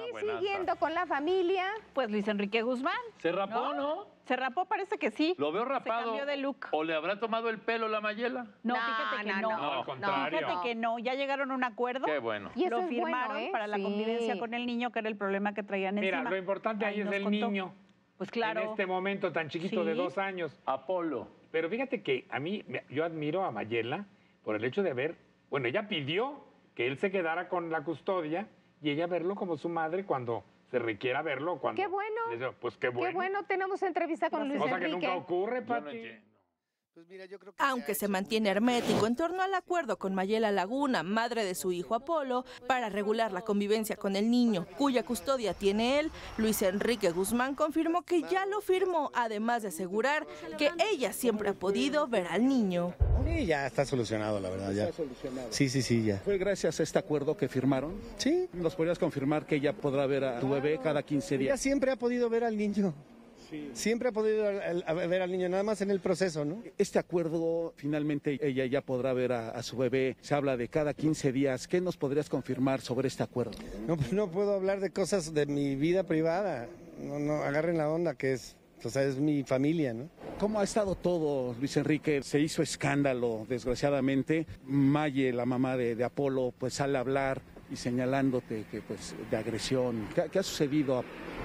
siguiendo con la familia. Pues Luis Enrique Guzmán. ¿Se rapó, no? Se rapó, parece que sí. Lo veo rapado. Se cambió de look. ¿O le habrá tomado el pelo la Mayela? No, fíjate que no. No, al contrario. Fíjate que no, ya llegaron a un acuerdo. Qué bueno. Y eso lo es firmaron bueno, ¿eh? para la convivencia con el niño, que era el problema que traían encima. Mira, lo importante ahí es nos el contó. niño. Pues claro. En este momento tan chiquito de 2 años. Apolo. Pero fíjate que a mí, yo admiro a Mayela por el hecho de haber, bueno, ella pidió que él se quedara con la custodia y ella verlo como su madre cuando se requiera verlo. Cuando ¡Qué bueno! Pues qué bueno. Qué bueno, tenemos entrevista con Luis Cosa Enrique. que nunca ocurre, Yo no Pati. entiendo. Pues mira, yo creo que Aunque se mantiene hermético en torno al acuerdo con Mayela Laguna, madre de su hijo Apolo, para regular la convivencia con el niño, cuya custodia tiene él, Luis Enrique Guzmán confirmó que ya lo firmó, además de asegurar que ella siempre ha podido ver al niño. sí, ya está solucionado, la verdad. Ya. Está solucionado. Sí, ya. ¿Fue gracias a este acuerdo que firmaron? Sí. ¿Nos podrías confirmar que ella podrá ver a tu bebé cada 15 Ella días? siempre ha podido ver al niño. Sí. Siempre ha podido ver al niño, nada más en el proceso, ¿no? Este acuerdo, finalmente, ella ya podrá ver a su bebé. Se habla de cada 15 días. ¿Qué nos podrías confirmar sobre este acuerdo? No, pues no puedo hablar de cosas de mi vida privada. No, agarren la onda, que es, o sea, es mi familia, ¿no? ¿Cómo ha estado todo, Luis Enrique? Se hizo escándalo, desgraciadamente. Maye, la mamá de Apolo, pues sale a hablar y señalándote que, pues, de agresión. ¿Qué ha sucedido?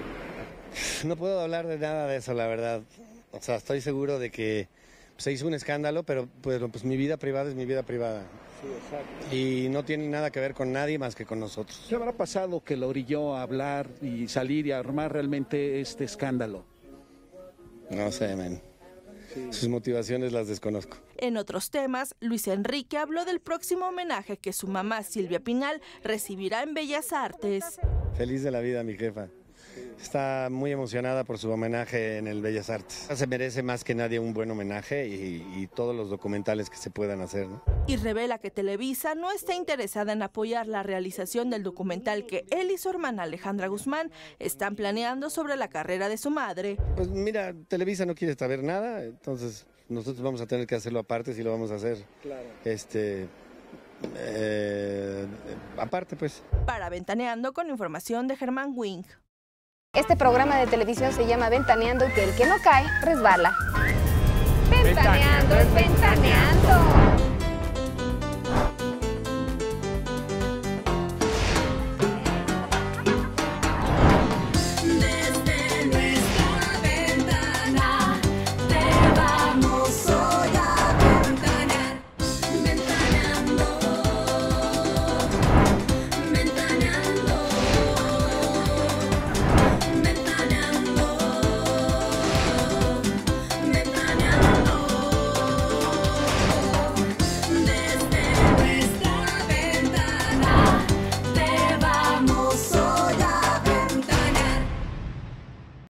No puedo hablar de nada de eso, la verdad. O sea, estoy seguro de que se hizo un escándalo, pero pues mi vida privada es mi vida privada. Sí, exacto. Y no tiene nada que ver con nadie más que con nosotros. ¿Qué habrá pasado que lo orilló a hablar y salir y armar realmente este escándalo? No sé, man. Sus motivaciones las desconozco. En otros temas, Luis Enrique habló del próximo homenaje que su mamá Silvia Pinal recibirá en Bellas Artes. Feliz de la vida, mi jefa. Está muy emocionada por su homenaje en el Bellas Artes. Se merece más que nadie un buen homenaje y todos los documentales que se puedan hacer, ¿no? Y revela que Televisa no está interesada en apoyar la realización del documental que él y su hermana Alejandra Guzmán están planeando sobre la carrera de su madre. Pues mira, Televisa no quiere saber nada, entonces nosotros vamos a tener que hacerlo aparte si lo vamos a hacer. Claro. Aparte, pues. Para Ventaneando, con información de Germán Wing. Este programa de televisión se llama Ventaneando y que el que no cae resbala. Ventaneando es ventaneando.